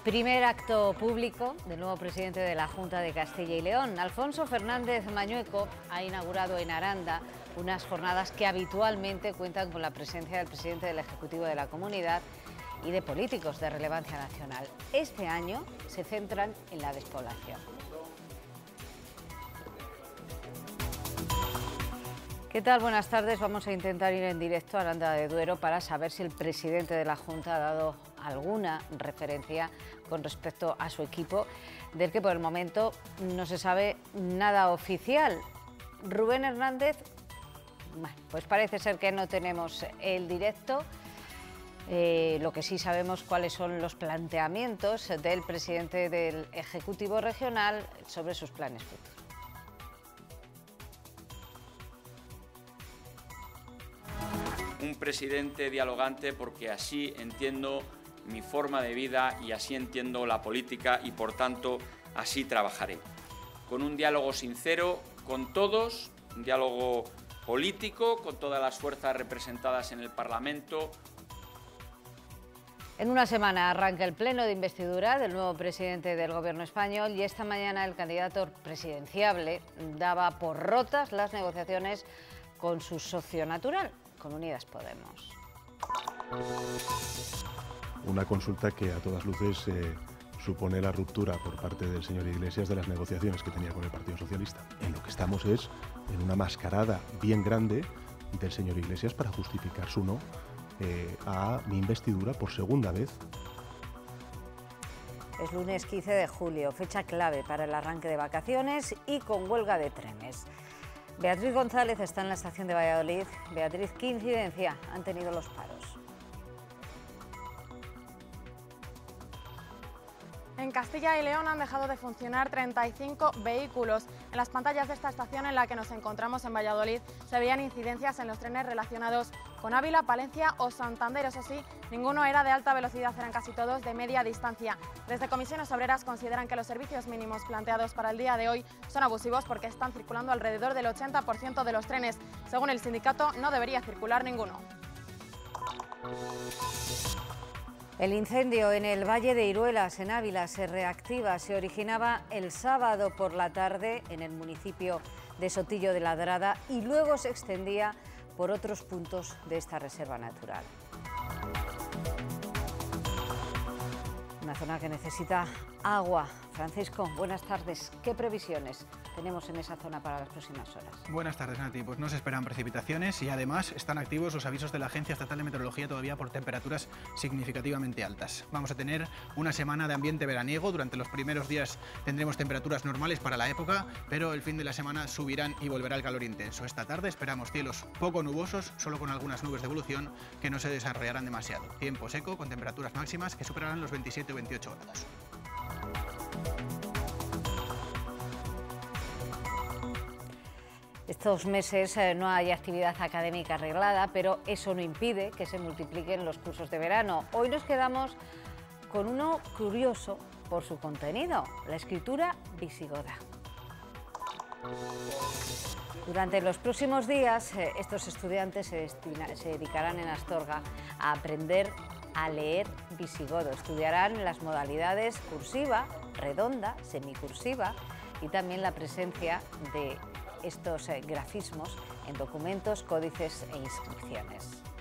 Primer acto público del nuevo presidente de la Junta de Castilla y León. Alfonso Fernández Mañueco ha inaugurado en Aranda unas jornadas que habitualmente cuentan con la presencia del presidente del Ejecutivo de la Comunidad y de políticos de relevancia nacional. Este año se centran en la despoblación. ¿Qué tal? Buenas tardes. Vamos a intentar ir en directo a Aranda de Duero para saber si el presidente de la Junta ha dado alguna referencia con respecto a su equipo, del que por el momento no se sabe nada oficial. Rubén Hernández, bueno, pues parece ser que no tenemos el directo. Lo que sí sabemos cuáles son los planteamientos del presidente del Ejecutivo Regional sobre sus planes futuros. Un presidente dialogante, porque así entiendo mi forma de vida y así entiendo la política y, por tanto, así trabajaré. Con un diálogo sincero con todos, un diálogo político con todas las fuerzas representadas en el Parlamento. En una semana arranca el pleno de investidura del nuevo presidente del Gobierno español y esta mañana el candidato presidenciable daba por rotas las negociaciones con su socio natural, con Unidas Podemos. Una consulta que a todas luces supone la ruptura por parte del señor Iglesias de las negociaciones que tenía con el Partido Socialista. En lo que estamos es en una mascarada bien grande del señor Iglesias para justificar su no a mi investidura por segunda vez. Es lunes 15 de julio, fecha clave para el arranque de vacaciones y con huelga de trenes. Beatriz González está en la estación de Valladolid. Beatriz, ¿qué incidencia han tenido los paros? En Castilla y León han dejado de funcionar 35 vehículos. En las pantallas de esta estación en la que nos encontramos en Valladolid se veían incidencias en los trenes relacionados con Ávila, Palencia o Santander. Eso sí, ninguno era de alta velocidad, eran casi todos de media distancia. Desde Comisiones Obreras consideran que los servicios mínimos planteados para el día de hoy son abusivos porque están circulando alrededor del 80% de los trenes. Según el sindicato, no debería circular ninguno. El incendio en el Valle de Iruelas, en Ávila, se reactiva. Se originaba el sábado por la tarde en el municipio de Sotillo de Ladrada y luego se extendía por otros puntos de esta reserva natural. Una zona que necesita agua. Francisco, buenas tardes. ¿Qué previsiones tenemos en esa zona para las próximas horas? Buenas tardes, Nati. Pues no se esperan precipitaciones y además están activos los avisos de la Agencia Estatal de Meteorología todavía por temperaturas significativamente altas. Vamos a tener una semana de ambiente veraniego. Durante los primeros días tendremos temperaturas normales para la época, pero el fin de la semana subirán y volverá el calor intenso. Esta tarde esperamos cielos poco nubosos, solo con algunas nubes de evolución que no se desarrollarán demasiado. Tiempo seco con temperaturas máximas que superarán los 27 o 28 grados. Estos meses no hay actividad académica arreglada, pero eso no impide que se multipliquen los cursos de verano. Hoy nos quedamos con uno curioso por su contenido, la escritura visigoda. Durante los próximos días, estos estudiantes se dedicarán en Astorga a aprender a leer visigodo. Estudiarán las modalidades cursiva, redonda, semicursiva y también la presencia de estos grafismos en documentos, códices e inscripciones.